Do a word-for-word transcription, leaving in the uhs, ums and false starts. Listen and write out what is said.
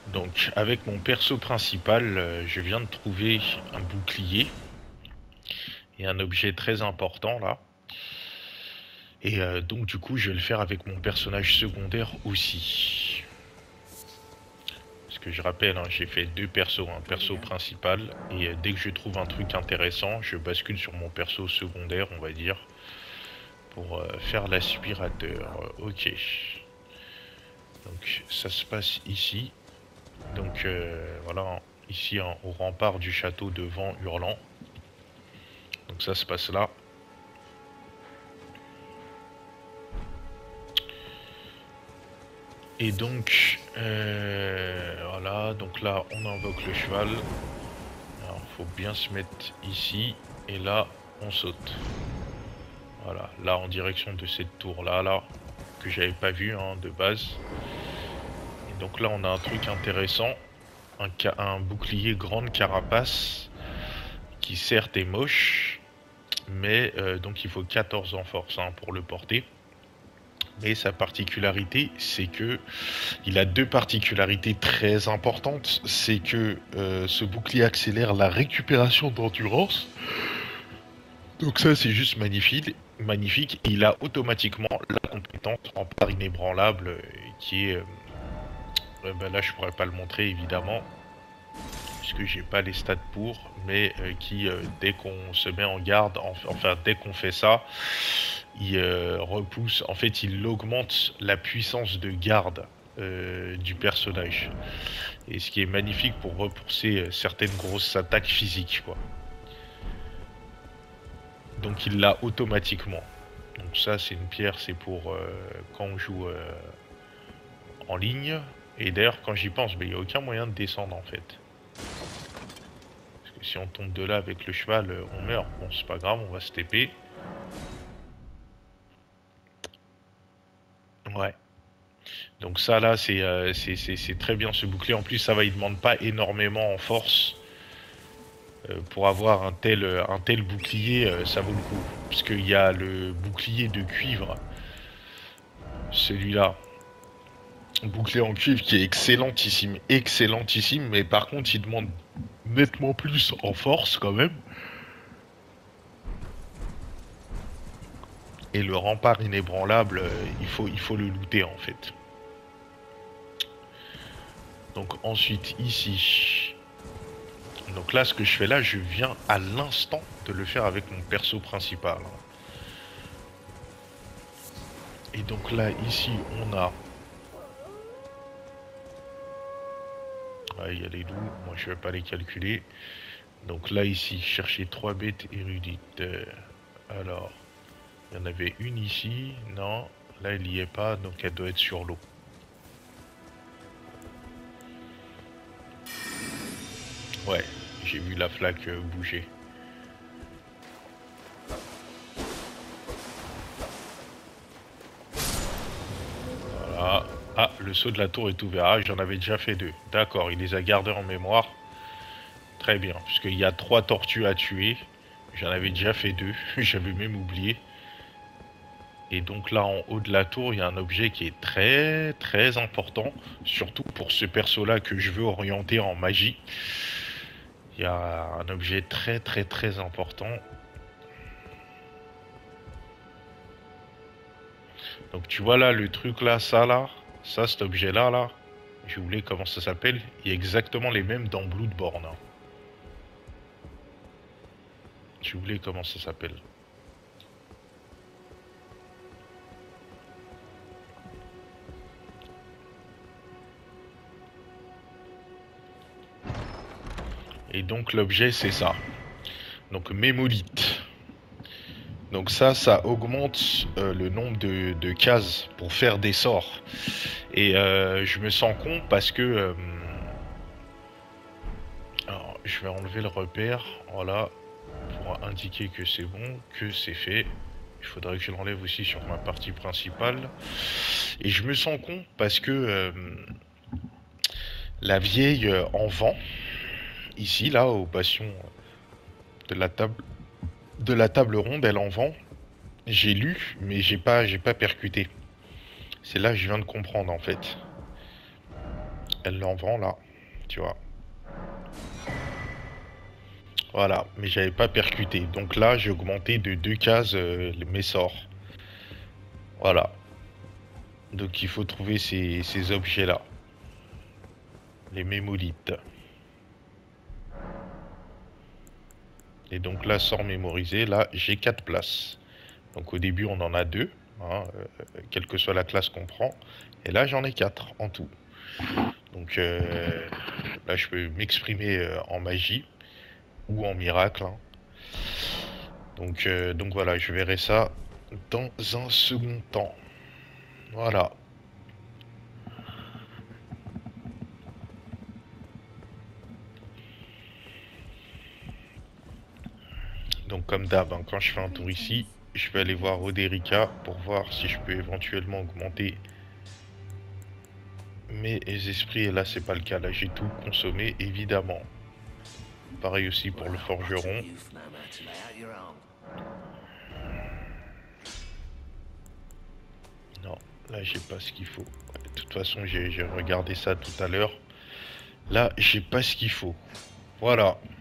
Donc avec mon perso principal, euh, je viens de trouver un bouclier et un objet très important là. Et euh, donc du coup je vais le faire avec mon personnage secondaire aussi. Parce que je rappelle, hein, j'ai fait deux persos, un perso principal, et euh, dès que je trouve un truc intéressant, je bascule sur mon perso secondaire, on va dire, pour euh, faire l'aspirateur. Ok. Donc ça se passe ici. Donc euh, voilà, ici hein, au rempart du château de Vent Hurlant. Donc ça se passe là. Et donc, euh, voilà, donc là on invoque le cheval. Alors faut bien se mettre ici, et là on saute. Voilà, là en direction de cette tour là, là, que j'avais pas vu hein, de base. Et donc là on a un truc intéressant, un, un bouclier grande carapace, qui certes est moche, mais euh, donc il faut quatorze en force hein, pour le porter. Mais sa particularité, c'est que il a deux particularités très importantes. C'est que euh, ce bouclier accélère la récupération d'endurance. Donc ça, c'est juste magnifique. Magnifique. Il a automatiquement la compétence en part inébranlable, euh, qui est... Euh, euh, ben là, je pourrais pas le montrer, évidemment, puisque j'ai pas les stats pour, mais euh, qui, euh, dès qu'on se met en garde, en, enfin, dès qu'on fait ça, il euh, repousse, en fait il augmente la puissance de garde euh, du personnage. Et ce qui est magnifique pour repousser euh, certaines grosses attaques physiques quoi. Donc il l'a automatiquement. Donc ça c'est une pierre, c'est pour euh, quand on joue euh, en ligne. Et d'ailleurs quand j'y pense, il n'y a aucun moyen de descendre en fait. Parce que si on tombe de là avec le cheval, on meurt. Bon c'est pas grave, on va se T P. Ouais. Donc ça là c'est euh, très bien ce bouclier. En plus ça va, il demande pas énormément en force. Euh, pour avoir un tel, un tel bouclier, euh, ça vaut le coup. Parce qu'il y a le bouclier de cuivre. Celui-là. Bouclier en cuivre qui est excellentissime. Excellentissime. Mais par contre il demande nettement plus en force quand même. Et le rempart inébranlable, euh, il, faut, il faut le looter en fait. Donc ensuite ici. Donc là ce que je fais là, je viens à l'instant de le faire avec mon perso principal. Et donc là ici on a... Ah, il y a les loups, moi je vais pas les calculer. Donc là ici, chercher trois bêtes érudites. Euh, alors, il y en avait une ici, non, là il y est pas, donc elle doit être sur l'eau. Ouais, j'ai vu la flaque euh, bouger. Voilà. Ah, le saut de la tour est ouvert. Ah, j'en avais déjà fait deux. D'accord, il les a gardés en mémoire. Très bien, puisqu'il y a trois tortues à tuer. J'en avais déjà fait deux, j'avais même oublié. Et donc là en haut de la tour, il y a un objet qui est très très important. Surtout pour ce perso là que je veux orienter en magie. Il y a un objet très très très important. Donc tu vois là le truc là, ça là, ça cet objet là là. J'ai oublié comment ça s'appelle. Il y a exactement les mêmes dans Bloodborne. J'ai oublié comment ça s'appelle. Et donc l'objet c'est ça. Donc mémolite. Donc ça, ça augmente euh, le nombre de, de cases pour faire des sorts. Et euh, je me sens con parce que... Euh, alors, je vais enlever le repère, voilà, pour indiquer que c'est bon, que c'est fait. Il faudrait que je l'enlève aussi sur ma partie principale. Et je me sens con parce que euh, la vieille euh, en vend, ici, là, au bastion de la table, de la table ronde, elle en vend. J'ai lu, mais j'ai pas, j'ai pas percuté. C'est là que je viens de comprendre en fait. elle l'en vend là, tu vois. Voilà, mais j'avais pas percuté. Donc là, j'ai augmenté de deux cases euh, mes sorts. Voilà. Donc il faut trouver ces, ces objets-là. Les mémolithes. Et donc là, sort mémorisé, là, j'ai quatre places. Donc au début, on en a deux, hein, euh, quelle que soit la classe qu'on prend. Et là, j'en ai quatre en tout. Donc euh, là, je peux m'exprimer euh, en magie ou en miracle. Hein. Donc, euh, donc voilà, je verrai ça dans un second temps. Voilà. Donc comme d'hab, hein, quand je fais un tour ici, je vais aller voir Oderica pour voir si je peux éventuellement augmenter mes esprits. Et là, c'est pas le cas. Là, j'ai tout consommé, évidemment. Pareil aussi pour le forgeron. Non, là, j'ai pas ce qu'il faut. De toute façon, j'ai regardé ça tout à l'heure. Là, j'ai pas ce qu'il faut. Voilà.